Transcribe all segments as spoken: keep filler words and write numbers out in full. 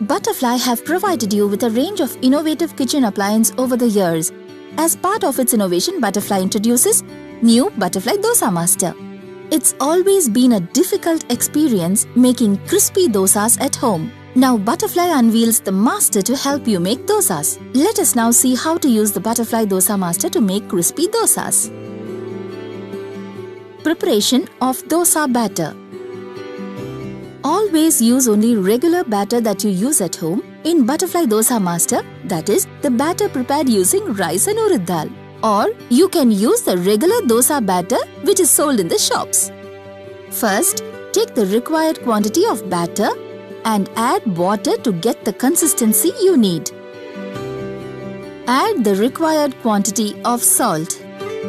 Butterfly have provided you with a range of innovative kitchen appliances over the years. As part of its innovation, Butterfly introduces new Butterfly Dosa Master. It's always been a difficult experience making crispy dosas at home. Now Butterfly unveils the Master to help you make dosas. Let us now see how to use the Butterfly Dosa Master to make crispy dosas. Preparation of dosa batter. Always use only regular batter that you use at home in Butterfly Dosa Master, that is, the batter prepared using rice and urad dal. Or you can use the regular dosa batter which is sold in the shops. First, take the required quantity of batter and add water to get the consistency you need. Add the required quantity of salt.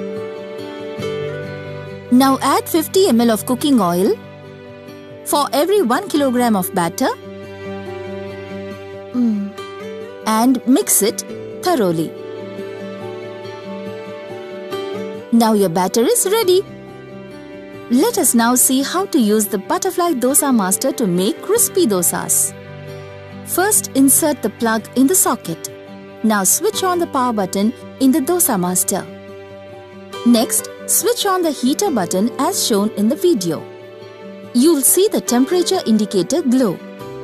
Now add fifty milliliters of cooking oil for every one kilogram of batter mm. and mix it thoroughly. Now your batter is ready. Let us now see how to use the Butterfly Dosa Master to make crispy dosas. First, insert the plug in the socket. Now switch on the power button in the Dosa Master. Next, switch on the heater button as shown in the video. You'll see the temperature indicator glow.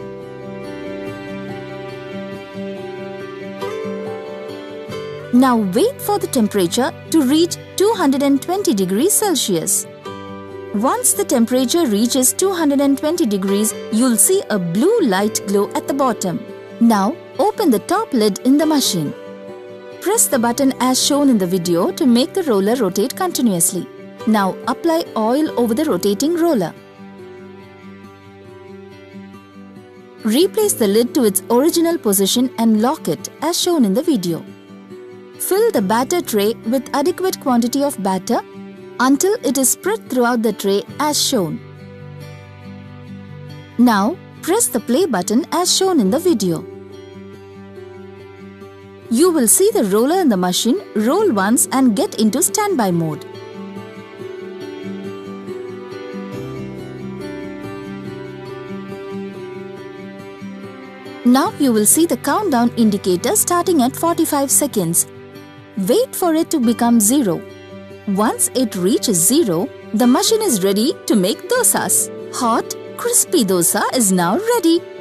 Now wait for the temperature to reach two hundred twenty degrees Celsius. Once the temperature reaches two hundred twenty degrees, you'll see a blue light glow at the bottom. Now open the top lid in the machine. Press the button as shown in the video to make the roller rotate continuously. Now apply oil over the rotating roller. Replace the lid to its original position and lock it as shown in the video. Fill the batter tray with adequate quantity of batter until it is spread throughout the tray as shown. Now press the play button as shown in the video. You will see the roller in the machine roll once and get into standby mode. Now you will see the countdown indicator starting at forty-five seconds. Wait for it to become zero. Once it reaches zero, the machine is ready to make dosas. Hot, crispy dosa is now ready.